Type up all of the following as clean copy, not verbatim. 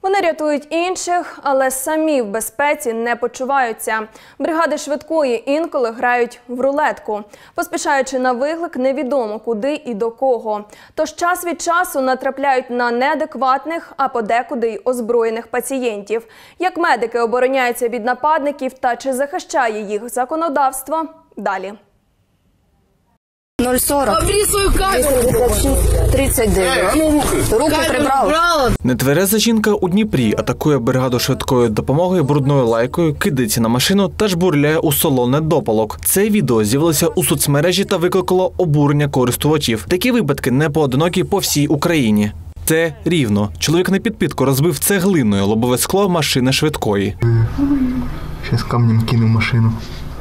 Вони рятують інших, але самі в безпеці не почуваються. Бригади швидкої інколи грають в рулетку, поспішаючи на виклик невідомо куди і до кого. Тож час від часу натрапляють на неадекватних, а подекуди й озброєних пацієнтів. Як медики обороняються від нападників та чи захищає їх законодавство – далі. 040 39. Руки прибрав. Нетвереза жінка у Дніпрі атакує бригаду швидкої допомоги брудною лайкою, кидається на машину та жбурляє у соло недопалок. Це відео з'явилося у соцмережі та викликало обурення користувачів. Такі випадки непоодинокі по всій Україні. Це Рівно. Чоловік на підпитку розбив цеглиною лобове скло машини швидкої. Зараз камнем кину машину.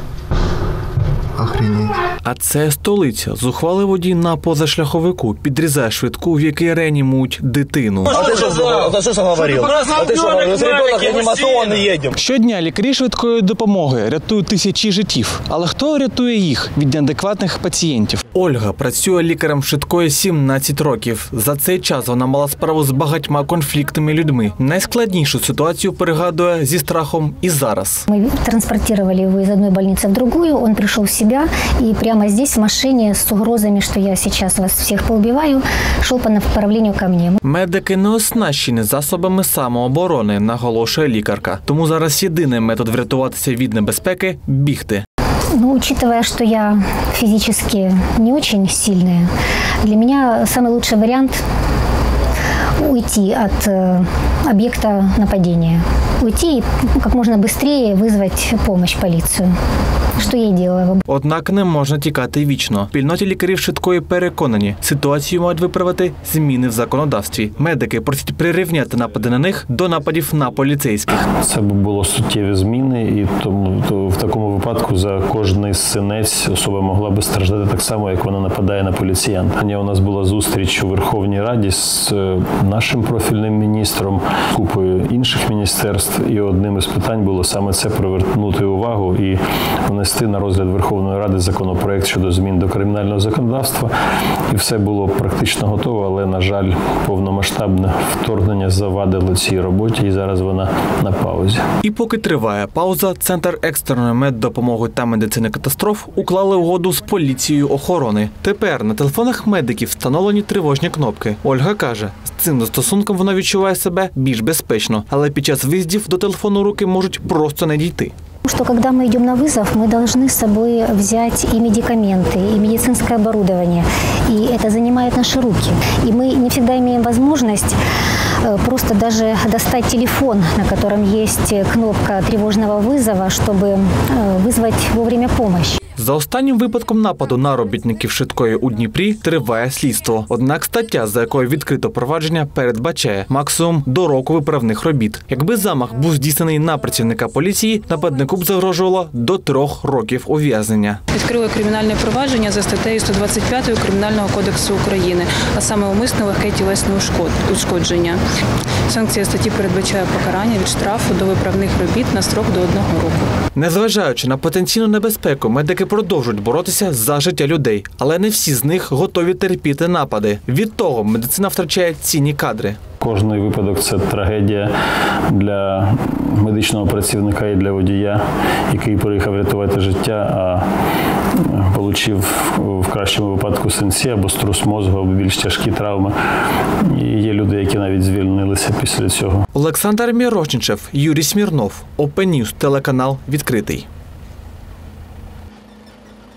Охренеть. А це столиця. Зухвалий водій на позашляховику підрізає швидку, в якій реанімують дитину. А ти що говорив? А ти що говорив? З ребенок реанімаційний їдемо. Щодня лікарі швидкої допомоги рятують тисячі життів. Але хто рятує їх від неадекватних пацієнтів? Ольга працює лікарем швидкої 17 років. За цей час вона мала справу з багатьма конфліктними людьми. Найскладнішу ситуацію перегадує зі страхом і зараз. Ми транспортували його з однієї лікарні в іншу, він прийшов в себе і прямо здесь в машині з угрозами, що я зараз вас всіх поубиваю, йшов по направленню ко мені. Медики не оснащені засобами самооборони, наголошує лікарка. Тому зараз єдиний метод врятуватися від небезпеки – бігти. Учитывая, что я физически не очень сильная, для меня самый лучший вариант – уйти от объекта нападения. Уйти и как можно быстрее вызвать помощь, полицию. Що я й делала. Однак не можна тікати вічно. В спільноті лікарів швидкої переконані, ситуацію мають виправити зміни в законодавстві. Медики просять прирівняти напади на них до нападів на поліцейських. Це було суттєві зміни, і тому в такому випадку за кожний синець особа могла би страждати так само, як вона нападає на поліціянта. У нас була зустріч у Верховній Раді з нашим профільним міністром, купою інших міністерств, і одним із питань було саме це привернути увагу і внести на розгляд Верховної Ради законопроект щодо змін до кримінального законодавства. І все було практично готово, але, на жаль, повномасштабне вторгнення завадило цій роботі, і зараз вона на паузі. І поки триває пауза, Центр екстреної меддопомоги та медицини катастроф уклали угоду з поліцією охорони. Тепер на телефонах медиків встановлені тривожні кнопки. Ольга каже, з цим застосунком вона відчуває себе більш безпечно, але під час виїздів до телефону руки можуть просто не дійти. Что когда мы идем на вызов, мы должны с собой взять и медикаменты, и медицинское оборудование. И это занимает наши руки. И мы не всегда имеем возможность просто даже достать телефон, на котором есть кнопка тревожного вызова, чтобы вызвать вовремя помощь. За останнім випадком нападу на робітників швидкої у Дніпрі триває слідство. Однак стаття, за якою відкрито провадження, передбачає максимум до року виправних робіт. Якби замах був здійснений на працівника поліції, нападнику б загрожувало до 3 років ув'язнення. Відкрили кримінальне провадження за статтею 125 Кримінального кодексу України, а саме умисне легке тілесне ушкодження. Санкція статті передбачає покарання від штрафу до виправних робіт на строк до 1 року. Незважаючи на потенційну небезпеку, медики продовжують боротися за життя людей, але не всі з них готові терпіти напади. Від того медицина втрачає цінні кадри. Кожний випадок – це трагедія для медичного працівника і для водія, який приїхав рятувати життя, а отримав в кращому випадку синці або струс мозку, або більш тяжкі травми. І є люди, які навіть звільнилися після цього. Олександр Мірошничев, Юрій Смірнов, Open News, телеканал «Відкритий».